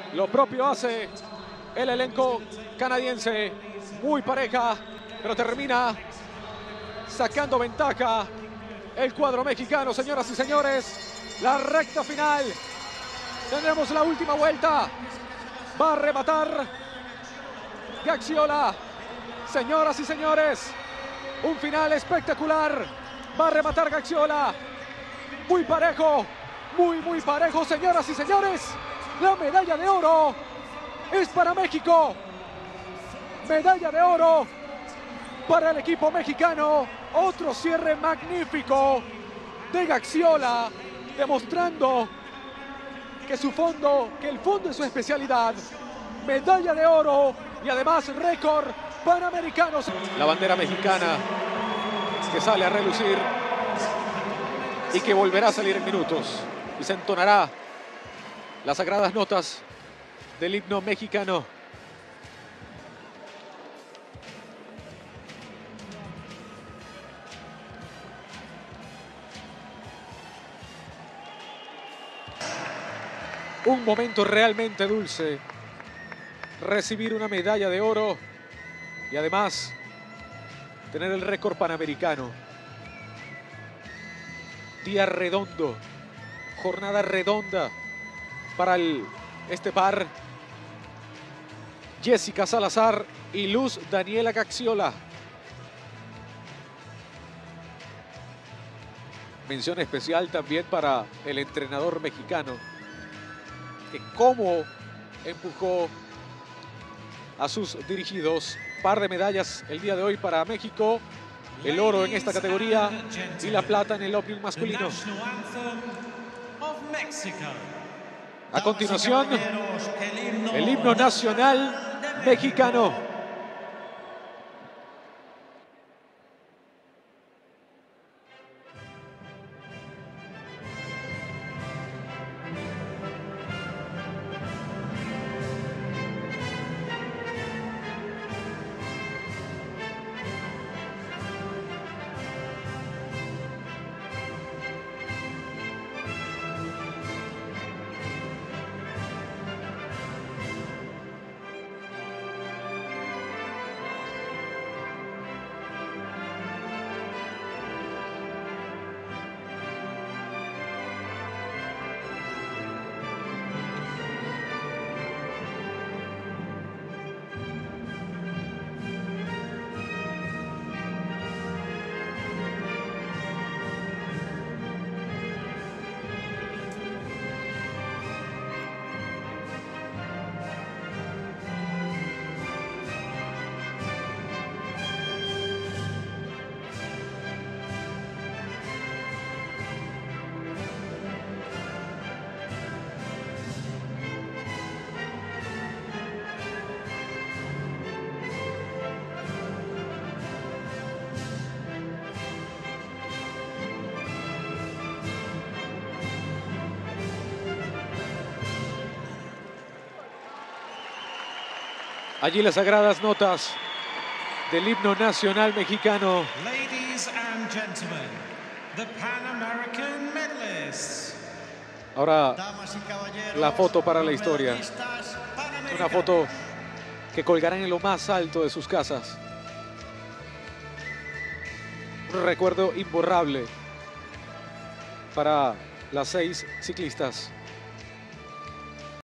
Lo propio hace el elenco canadiense. Muy pareja, pero termina sacando ventaja el cuadro mexicano, señoras y señores. La recta final. Tendremos la última vuelta. Va a rematar Gaxiola. Señoras y señores, un final espectacular. Va a rematar Gaxiola. Muy parejo, muy parejo, señoras y señores. La medalla de oro es para México. Medalla de oro para el equipo mexicano. Otro cierre magnífico de Gaxiola, demostrando que el fondo es su especialidad. Medalla de oro y además récord panamericano. La bandera mexicana que sale a relucir y que volverá a salir en minutos. Y se entonará las sagradas notas del himno mexicano. Un momento realmente dulce. Recibir una medalla de oro y además tener el récord panamericano. Día redondo, jornada redonda para este par. Jessica Salazar y Luz Daniela Gaxiola. Mención especial también para el entrenador mexicano, que cómo empujó a sus dirigidos. Par de medallas el día de hoy para México. El oro en esta categoría y la plata en el Omnium masculino. A continuación, el himno nacional mexicano. Allí las sagradas notas del himno nacional mexicano. Ladies and gentlemen, the Pan American medalists. Ahora la foto para la historia. Una foto que colgarán en lo más alto de sus casas. Un recuerdo imborrable para las 6 ciclistas.